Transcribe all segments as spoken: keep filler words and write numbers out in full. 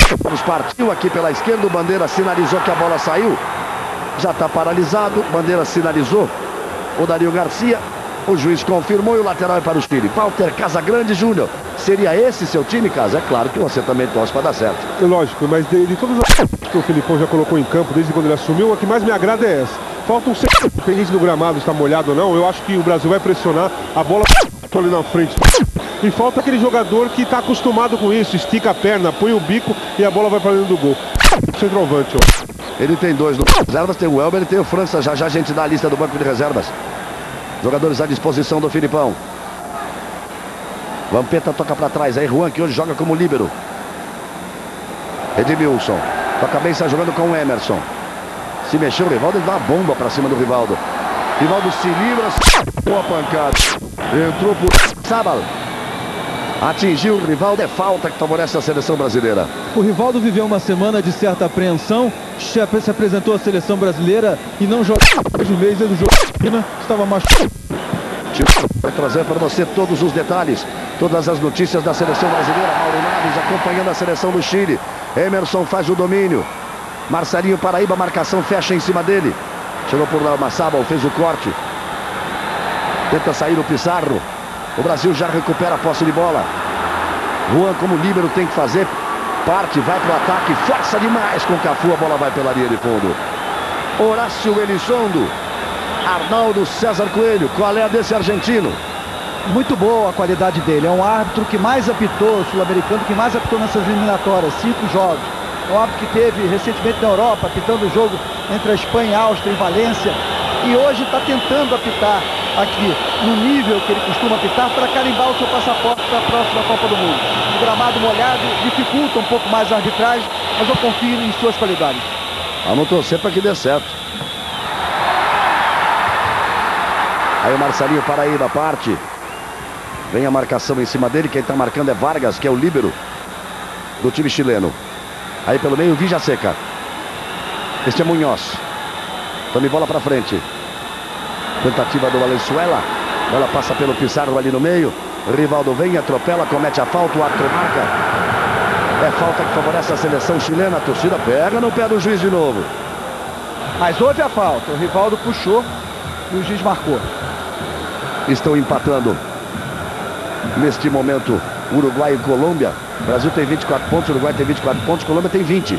Partiu aqui pela esquerda, o Bandeira sinalizou que a bola saiu. Já está paralisado, Bandeira sinalizou. O Dario Garcia, o juiz confirmou e o lateral é para o Chile. Walter Casagrande Júnior. Seria esse seu time, Casa? É claro que você também torce para dar certo. Lógico, mas de, de todas as que o Filipão já colocou em campo desde quando ele assumiu, a que mais me agrada é essa. Falta um centro, independente do gramado está molhado ou não. Eu acho que o Brasil vai pressionar, a bola ali na frente. E falta aquele jogador que está acostumado com isso, estica a perna, põe o bico e a bola vai para dentro do gol. Centroavante, ó. Ele tem dois no reservas, tem o Elber e tem o França. Já já a gente dá a lista do banco de reservas. Jogadores à disposição do Filipão. Vampeta toca para trás. Aí Juan, que hoje joga como líbero. Edmilson. Toca bem, está jogando com o Emerson. Se mexeu o Rivaldo, ele dá uma bomba para cima do Rivaldo. Rivaldo se livra. Boa pancada. Entrou por Sábal. Atingiu o Rivaldo. É falta que favorece a seleção brasileira. O Rivaldo viveu uma semana de certa apreensão. Se apresentou à seleção brasileira e não jogou de mês. Ele jogou. Estava machucado. Vai trazer para você todos os detalhes, todas as notícias da seleção brasileira. Mauro Naves acompanhando a seleção do Chile. Emerson faz o domínio. Marcelinho Paraíba, marcação fecha em cima dele. Chegou por lá o Massaba, fez o corte. Tenta sair o Pizarro. O Brasil já recupera a posse de bola. Juan, como líbero, tem que fazer. Parte, vai para o ataque, força demais com o Cafu. A bola vai pela linha de fundo. Horácio Elizondo. Arnaldo César Coelho, qual é a desse argentino? Muito boa a qualidade dele, é um árbitro que mais apitou, sul-americano, que mais apitou nessas eliminatórias, cinco jogos. É um árbitro que teve recentemente na Europa, apitando o jogo entre a Espanha e a Áustria, em Valência, e hoje está tentando apitar aqui, no nível que ele costuma apitar, para carimbar o seu passaporte para a próxima Copa do Mundo. O gramado molhado dificulta um pouco mais a arbitragem, mas eu confio em suas qualidades. Vamos torcer para que dê certo. Aí o Marcelinho Paraíba parte. Vem a marcação em cima dele. Quem está marcando é Vargas, que é o líbero do time chileno. Aí pelo meio, Villaseca. Este é Munhoz. Tome bola para frente. Tentativa do Valenzuela. Bola passa pelo Pizarro ali no meio. Rivaldo vem, atropela, comete a falta. O árbitro marca. É falta que favorece a seleção chilena. A torcida pega no pé do juiz de novo. Mas houve a falta. O Rivaldo puxou e o juiz marcou. Estão empatando neste momento Uruguai e Colômbia. O Brasil tem vinte e quatro pontos, o Uruguai tem vinte e quatro pontos, Colômbia tem vinte.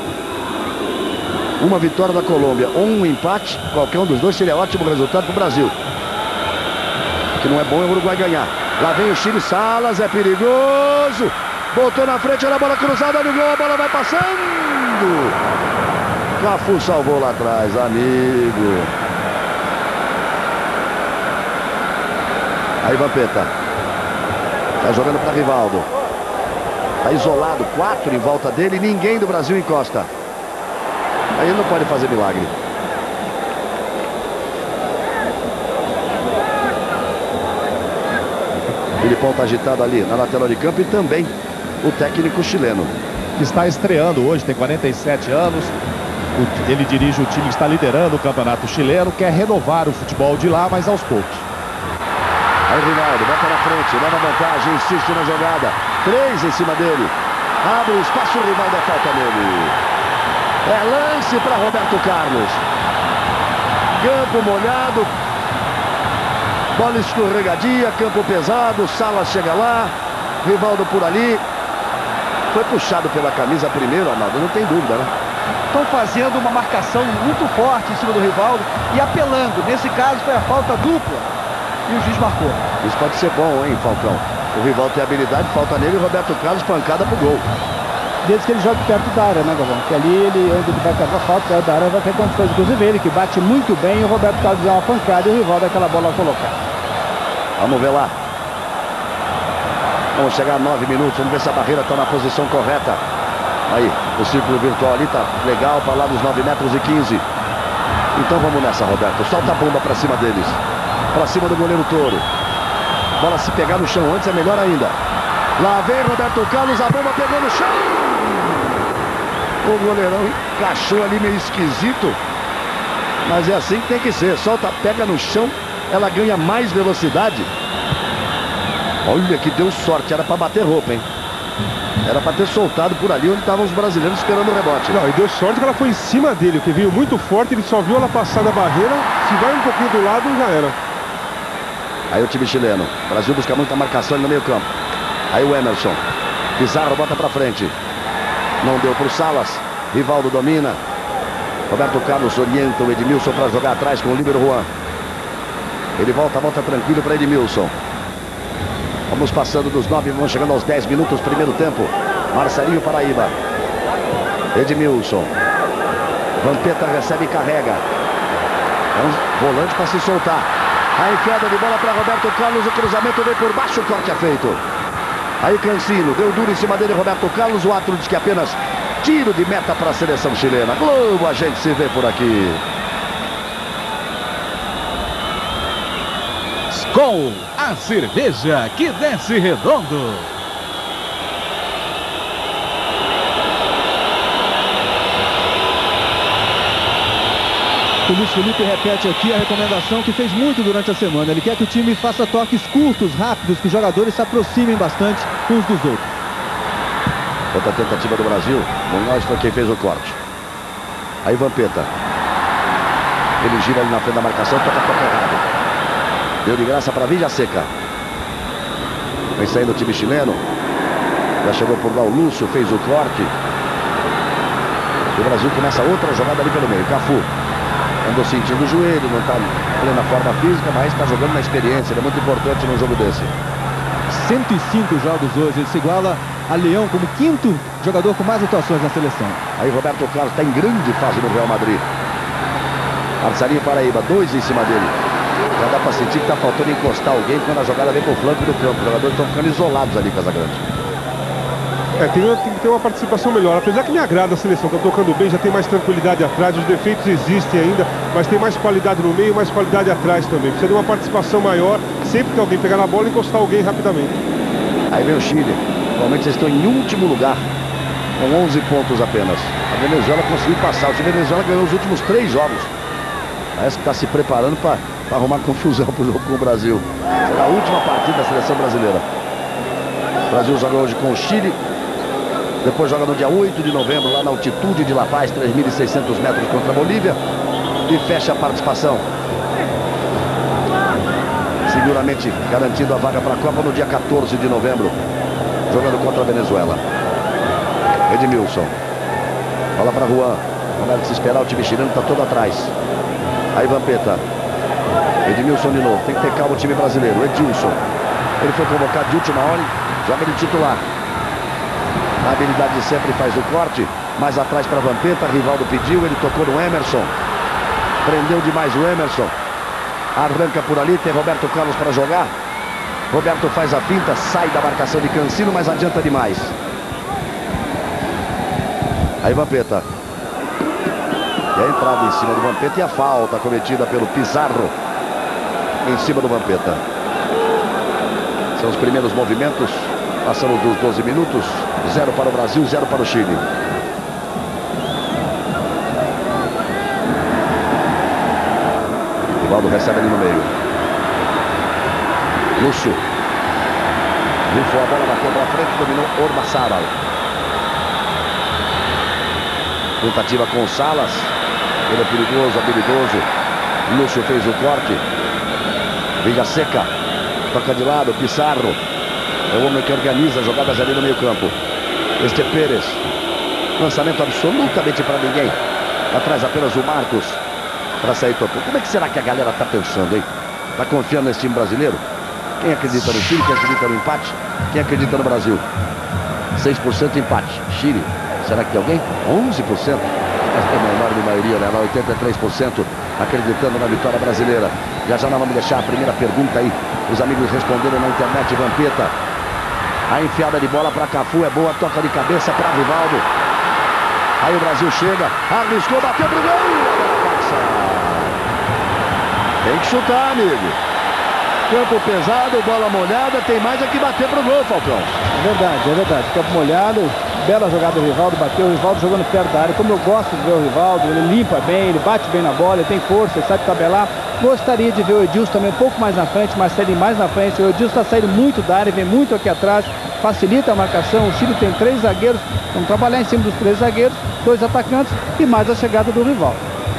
Uma vitória da Colômbia, um empate, qualquer um dos dois seria ótimo resultado para o Brasil. O que não é bom é o Uruguai ganhar. Lá vem o Chile, Salas, é perigoso. Botou na frente, olha a bola cruzada no gol, a bola vai passando. Cafu salvou lá atrás, amigo. Aí Vampeta. Tá jogando para Rivaldo. Tá isolado, quatro em volta dele, ninguém do Brasil encosta. Aí ele não pode fazer milagre. Filipão tá agitado ali na lateral de campo e também o técnico chileno. Que está estreando hoje, tem quarenta e sete anos. Ele dirige o time que está liderando o campeonato chileno, quer renovar o futebol de lá, mas aos poucos. Aí Rinaldo, bota na frente, leva vantagem, insiste na jogada. Três em cima dele. Abre o espaço, o Rivaldo, é falta nele. É lance para Roberto Carlos. Campo molhado. Bola escorregadia, campo pesado. Salas chega lá. Rivaldo por ali. Foi puxado pela camisa primeiro, Arnaldo, não tem dúvida, né? Estão fazendo uma marcação muito forte em cima do Rivaldo e apelando. Nesse caso foi a falta dupla. E o juiz marcou. Isso pode ser bom, hein, Falcão? O Rivaldo tem habilidade, falta nele e o Roberto Carlos pancada pro gol. Desde que ele joga perto da área, né, Galvão? Que ali, ele, onde ele vai pegar a falta, perto da área, vai ter condições. Inclusive ele, que bate muito bem, e o Roberto Carlos dá uma pancada e o Rivaldo aquela bola colocada. Vamos ver lá. Vamos chegar a nove minutos, vamos ver se a barreira está na posição correta. Aí, o círculo virtual ali tá legal, para lá dos nove metros e quinze. Então vamos nessa, Roberto. Solta a bomba para cima deles. Para cima do goleiro Toro. Bola se pegar no chão antes é melhor ainda. Lá vem Roberto Carlos, a bomba pegou no chão. O goleirão encaixou ali meio esquisito. Mas é assim que tem que ser. Solta, pega no chão, ela ganha mais velocidade. Olha que deu sorte, era para bater roupa, hein? Era para ter soltado por ali onde estavam os brasileiros esperando o rebote. Não, e deu sorte que ela foi em cima dele, que veio muito forte, ele só viu ela passar da barreira. Se vai um pouquinho do lado, já era. Aí o time chileno. O Brasil busca muita marcação no meio campo. Aí o Emerson. Pizarro bota para frente. Não deu para o Salas. Rivaldo domina. Roberto Carlos orienta o Edmilson para jogar atrás com o líbero Juan. Ele volta, volta tranquilo para Edmilson. Vamos passando dos nove, vamos chegando aos dez minutos, primeiro tempo. Marcelinho Paraíba. Edmilson. Vampeta recebe e carrega. É um volante para se soltar. A enfiada de bola para Roberto Carlos. O cruzamento veio por baixo, o corte é feito. Aí Cancino, deu duro em cima dele Roberto Carlos. O árbitro diz que apenas tiro de meta para a seleção chilena. Globo, a gente se vê por aqui. Skol, a cerveja que desce redondo. O Luiz Felipe repete aqui a recomendação que fez muito durante a semana. Ele quer que o time faça toques curtos, rápidos, que os jogadores se aproximem bastante uns dos outros. Outra tentativa do Brasil. Munhoz foi quem fez o corte. Aí Vampeta. Ele gira ali na frente da marcação, toca toca errado. Deu de graça para Villaseca. Vem saindo o time chileno. Já chegou por lá o Lúcio, fez o corte. E o Brasil começa outra jogada ali pelo meio. Cafu. Andou sentindo o joelho, não está em plena forma física, mas está jogando na experiência. Ele é muito importante num jogo desse. cento e cinco jogos hoje. Ele se iguala a Leão como quinto jogador com mais atuações na seleção. Aí Roberto Carlos está em grande fase no Real Madrid. Marcelinho Paraíba, dois em cima dele. Já dá para sentir que está faltando encostar alguém quando a jogada vem para o flanco do campo. Os jogadores estão ficando isolados ali, Casagrande. É, tem, tem que ter uma participação melhor. Apesar que me agrada a seleção, está tocando bem, já tem mais tranquilidade atrás. Os defeitos existem ainda, mas tem mais qualidade no meio, mais qualidade atrás também. Precisa de uma participação maior. Sempre que alguém pegar na bola, encostar alguém rapidamente. Aí vem o Chile. Atualmente eles estão em último lugar, com onze pontos apenas. A Venezuela conseguiu passar. O time da Venezuela ganhou os últimos três jogos. Parece que está se preparando para arrumar confusão para o jogo com o Brasil. Será a última partida da seleção brasileira. O Brasil joga hoje com o Chile. Depois joga no dia oito de novembro, lá na altitude de La Paz, três mil e seiscentos metros contra a Bolívia. E fecha a participação. Seguramente garantindo a vaga para a Copa no dia quatorze de novembro. Jogando contra a Venezuela. Edmilson. Bola para Juan. Não deve se esperar, o time chileno está todo atrás. Aí Vampeta. Edmilson de novo. Tem que ter calma o time brasileiro. Edilson. Ele foi convocado de última hora e joga de titular. A habilidade de sempre faz o corte. Mais atrás para Vampeta. Rivaldo pediu. Ele tocou no Emerson. Prendeu demais o Emerson. Arranca por ali. Tem Roberto Carlos para jogar. Roberto faz a finta. Sai da marcação de Cancino, mas adianta demais. Aí Vampeta. E a entrada em cima do Vampeta e a falta cometida pelo Pizarro em cima do Vampeta. São os primeiros movimentos. Passamos dos doze minutos. Zero para o Brasil, zero para o Chile. Rivaldo recebe ali no meio. Lúcio. Rifou a bola, bateu para frente, dominou Ormazábal. Tentativa com o Salas. Ele é perigoso, habilidoso. Lúcio fez o corte. Villaseca. Toca de lado, Pizarro. É o homem que organiza jogadas ali no meio campo. Este é Pérez. Lançamento absolutamente para ninguém. Atrás apenas o Marcos. Para sair tocando. Como é que será que a galera está pensando, hein? Está confiando nesse time brasileiro? Quem acredita no Chile? Quem acredita no empate? Quem acredita no Brasil? seis por cento empate. Chile. Será que tem alguém? onze por cento. Mas tem uma enorme maioria, né? oitenta e três por cento acreditando na vitória brasileira. Já já nós vamos deixar a primeira pergunta aí. Os amigos responderam na internet. Vampeta. A enfiada de bola para Cafu é boa. Toca de cabeça para Rivaldo. Aí o Brasil chega. Arriscou, bateu pro gol. Tem que chutar, amigo. Campo pesado, bola molhada. Tem mais é que bater pro gol, Falcão. É verdade, é verdade. Campo molhado. Bela jogada do Rivaldo, bateu o Rivaldo jogando perto da área. Como eu gosto de ver o Rivaldo, ele limpa bem, ele bate bem na bola, ele tem força, ele sabe tabelar. Gostaria de ver o Edilson também um pouco mais na frente, Marcelinho mais na frente. O Edilson está saindo muito da área, vem muito aqui atrás, facilita a marcação. O Chile tem três zagueiros, vamos trabalhar em cima dos três zagueiros, dois atacantes e mais a chegada do rival.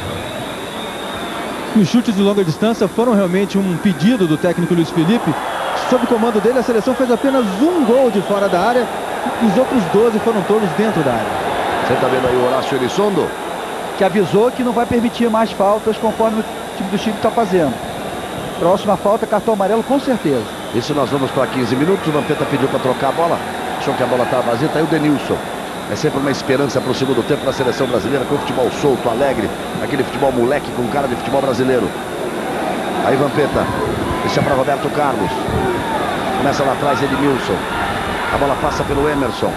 Os chutes de longa distância foram realmente um pedido do técnico Luiz Felipe. Sob o comando dele, a seleção fez apenas um gol de fora da área. Os outros doze foram todos dentro da área. Você está vendo aí o Horácio Elizondo? Que avisou que não vai permitir mais faltas conforme o time do Chile está fazendo. Próxima falta, cartão amarelo com certeza. Isso nós vamos para quinze minutos. O Vampeta pediu para trocar a bola. Achou que a bola estava vazia. Está aí o Denilson. É sempre uma esperança para o segundo tempo na seleção brasileira, com o futebol solto, alegre, aquele futebol moleque com cara de futebol brasileiro. Aí Vampeta, deixa para Roberto Carlos. Começa lá atrás Edmilson. A bola passa pelo Emerson.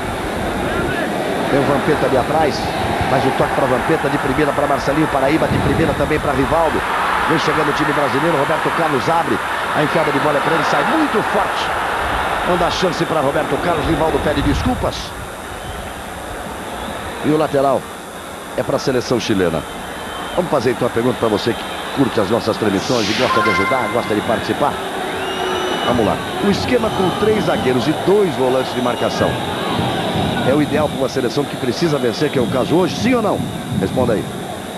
Tem o Vampeta ali atrás. Mais um toque para Vampeta, de primeira para Marcelinho Paraíba, de primeira também para Rivaldo. Vem chegando o time brasileiro, Roberto Carlos abre. A enfiada de bola é para ele, sai muito forte. Não dá chance para Roberto Carlos, Rivaldo pede desculpas. E o lateral é para a seleção chilena. Vamos fazer então a pergunta para você que curte as nossas transmissões e gosta de ajudar, gosta de participar. Vamos lá. O esquema com três zagueiros e dois volantes de marcação é o ideal para uma seleção que precisa vencer, que é o caso hoje, sim ou não? Responda aí.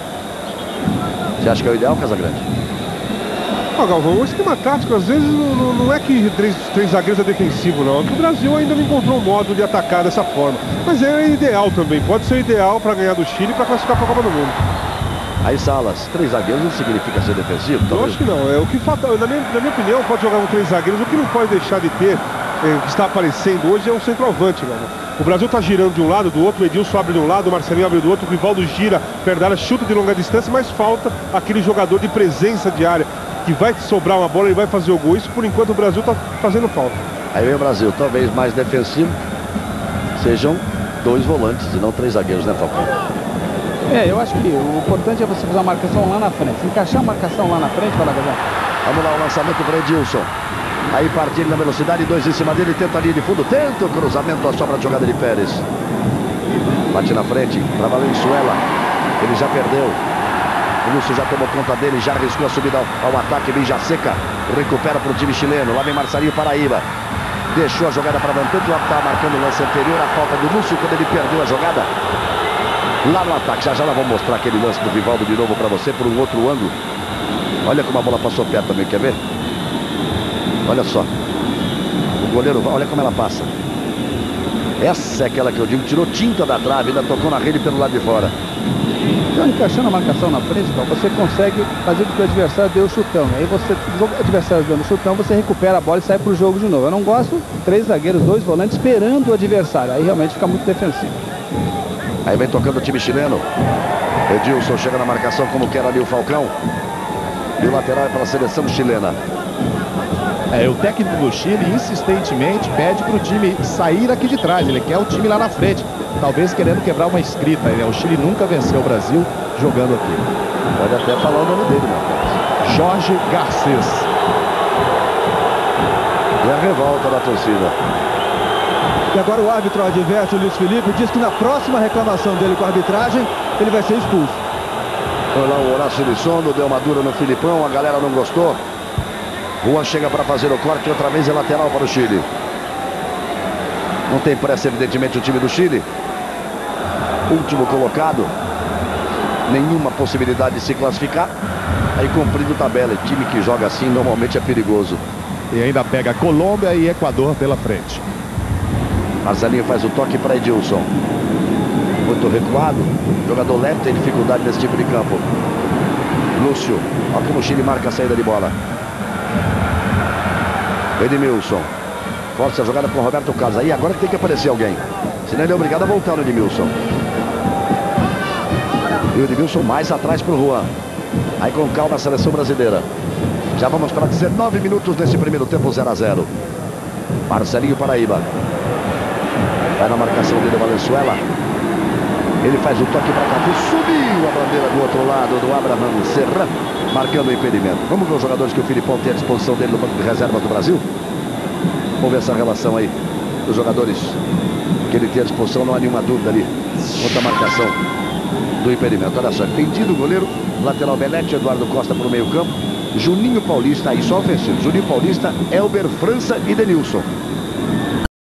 Você acha que é o ideal, Casagrande? Ah, Galvão, o esquema tático às vezes não, não é que três, três zagueiros é defensivo, não. É que o Brasil ainda não encontrou um modo de atacar dessa forma. Mas é ideal também, pode ser ideal para ganhar do Chile e para classificar para a Copa do Mundo. Aí, Salas, três zagueiros não significa ser defensivo? Eu talvez? acho que não. É, o que falta, na minha, na minha opinião, pode jogar com três zagueiros. O que não pode deixar de ter, é, que está aparecendo hoje, é um centroavante, Galvão. O Brasil está girando de um lado, do outro, o Edilson abre de um lado, o Marcelinho abre do outro, o Rivaldo gira, Perdara chuta de longa distância, mas falta aquele jogador de presença de área, que vai sobrar uma bola e vai fazer o gol. Isso, por enquanto, o Brasil está fazendo falta. Aí vem o Brasil, talvez mais defensivo, sejam dois volantes e não três zagueiros, né, Falcão? É, eu acho que o importante é você fazer a marcação lá na frente. Encaixar a marcação lá na frente, para Gazão. Vamos lá, o lançamento para Edilson. Aí partir na velocidade, dois em cima dele, tenta a linha de fundo, tenta o cruzamento, a sobra de jogada de Pérez. Bate na frente, para Valenzuela. Ele já perdeu. O Lúcio já tomou conta dele, já arriscou a subida ao, ao ataque, Bija Seca. Recupera para o time chileno. Lá vem Marcelinho Paraíba. Deixou a jogada para Vampeta, já está marcando o lance anterior, a falta do Lúcio quando ele perdeu a jogada. Lá no ataque, já já nós vamos mostrar aquele lance do Rivaldo de novo para você, por um outro ângulo. Olha como a bola passou perto também, quer ver? Olha só. O goleiro, olha como ela passa. Essa é aquela que eu digo, tirou tinta da trave, ainda tocou na rede pelo lado de fora. Então, encaixando a marcação na frente, então, você consegue fazer com que o adversário dê o chutão. Aí você, o adversário dando o chutão, você recupera a bola e sai para o jogo de novo. Eu não gosto, três zagueiros, dois volantes, esperando o adversário. Aí realmente fica muito defensivo. Aí vem tocando o time chileno. Edilson chega na marcação como quer ali o Falcão. E o lateral é para a seleção chilena. É, o técnico do Chile insistentemente pede para o time sair aqui de trás. Ele quer o time lá na frente, talvez querendo quebrar uma escrita. Né? O Chile nunca venceu o Brasil jogando aqui. Pode até falar o nome dele, né? Jorge Garcês. E a revolta da torcida. E agora o árbitro adverte o Luiz Felipe, diz que na próxima reclamação dele com a arbitragem, ele vai ser expulso. Foi lá o Horácio Elizondo, deu uma dura no Filipão, a galera não gostou. Juan chega para fazer o corte, outra vez é lateral para o Chile. Não tem pressa, evidentemente, o time do Chile. Último colocado. Nenhuma possibilidade de se classificar. Aí cumprindo tabela. Time que joga assim normalmente é perigoso. E ainda pega Colômbia e Equador pela frente. Marcelinho faz o toque para Edilson. Muito recuado. O jogador leve tem dificuldade nesse tipo de campo. Lúcio. Olha como o Chile marca a saída de bola. Edmilson. Força a jogada com o Roberto Carlos. Aí agora que tem que aparecer alguém. Senão ele é obrigado a voltar no Edmilson. E o Edmilson mais atrás para o Juan. Aí com calma a seleção brasileira. Já vamos para dezenove minutos nesse primeiro tempo, zero a zero. Marcelinho Paraíba. Vai na marcação dele, Valenzuela. Ele faz o toque para cá. Subiu a bandeira do outro lado do Abraham Serra, marcando o impedimento. Vamos ver os jogadores que o Filipão tem à disposição dele no banco de reservas do Brasil. Vamos ver essa relação aí dos jogadores que ele tem à disposição. Não há nenhuma dúvida ali quanto à marcação do impedimento. Olha só, impedido o goleiro Lateral Belete, Eduardo Costa para o meio campo. Juninho Paulista, aí só ofensivo. Juninho Paulista, Elber, França e Denilson.